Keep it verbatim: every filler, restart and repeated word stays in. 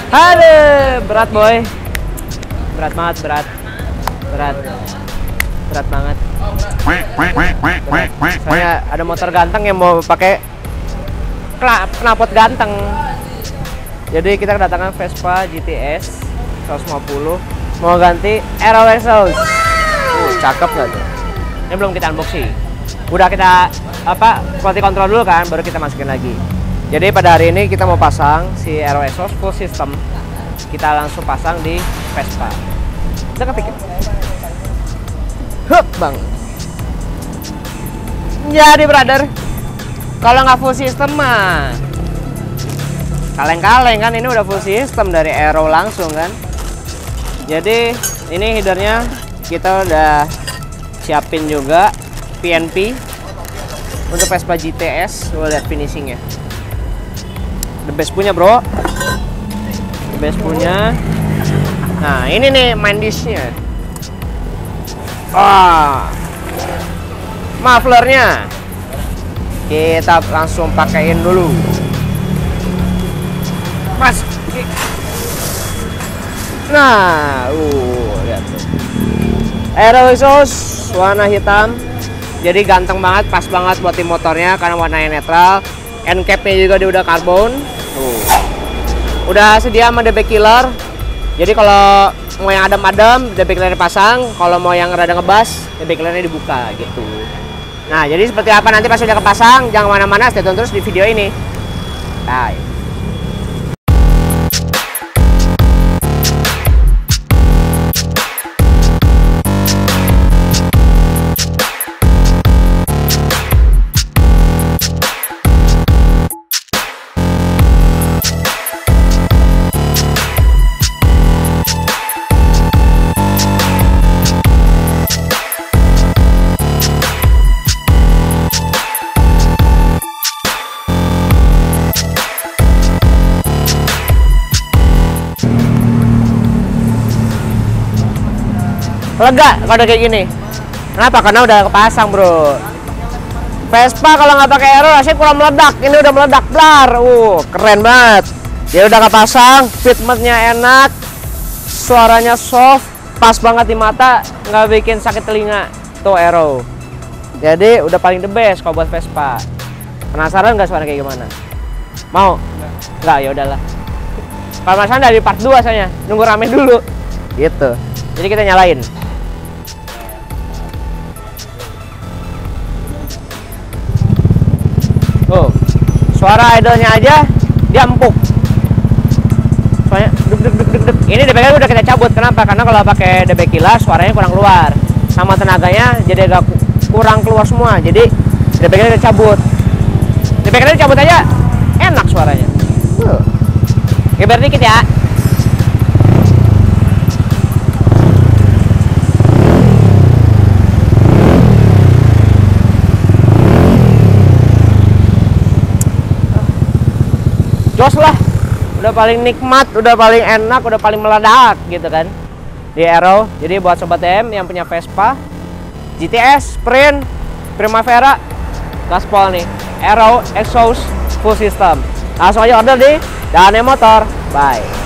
Aduh, berat boy. Berat banget, berat. Berat. Berat banget. Berat. Soalnya ada motor ganteng yang mau pakai knalpot ganteng. Jadi kita kedatangan Vespa G T S seratus lima puluh mau ganti aero exhaust. Uh, cakep gak tuh? Ini belum kita unboxing. Udah kita apa quality control dulu kan, baru kita masukin lagi. Jadi pada hari ini kita mau pasang si aero exhaust full system. Kita langsung pasang di Vespa. Kita ketik. Hup bang. Jadi brother, kalau nggak full system mah kaleng-kaleng kan, ini udah full system dari aero langsung kan. Jadi ini headernya kita udah siapin juga P N P untuk Vespa G T S. Lo lihat finishingnya, the best punya bro, the best punya. Nah ini nih main disknya. Wah, mufflernya kita langsung pakaiin dulu. Mas. Nah, uh, lihat tuh. Aero exhaust warna hitam. Jadi ganteng banget, pas banget buat tim motornya karena warnanya netral. End cap-nya juga dia udah karbon. Tuh. Udah sedia sama D B killer. Jadi kalau mau yang adem-adem, D B killer dipasang. Kalau mau yang rada ngebas, D B killernya dibuka gitu. Nah, jadi seperti apa nanti pas udah kepasang, jangan mana-mana, stay tune terus di video ini. Bye. Lega kalau udah kayak gini. Kenapa? Karena udah kepasang bro. Vespa kalau nggak pakai aero rasanya kurang meledak. Ini udah meledak blar. Uh, keren banget. Dia udah kepasang, fitmentnya enak, suaranya soft, pas banget di mata, nggak bikin sakit telinga. Tuh aero. Jadi udah paling the best kalau buat Vespa. Penasaran nggak suara kayak gimana? Mau? Nggak, ya udahlah. Kalau penasaran dari part dua soalnya, nunggu rame dulu. Gitu. Jadi kita nyalain. Oh, suara idolnya aja dia empuk. Soalnya deg deg deg deg deg. Ini D B killer udah kita cabut. Kenapa? Karena kalau pakai D B killer suaranya kurang keluar. Sama tenaganya jadi agak kurang keluar semua. Jadi D B killer kita cabut. D B killer cabut aja enak suaranya. Uh. Geber dikit ya. Jos lah, udah paling nikmat, udah paling enak, udah paling meledak gitu kan di aero. Jadi buat sobat D M yang punya Vespa G T S, Sprint, Primavera, gaspol nih, aero exhaust full system. Langsung aja order di Dane Motor. Bye.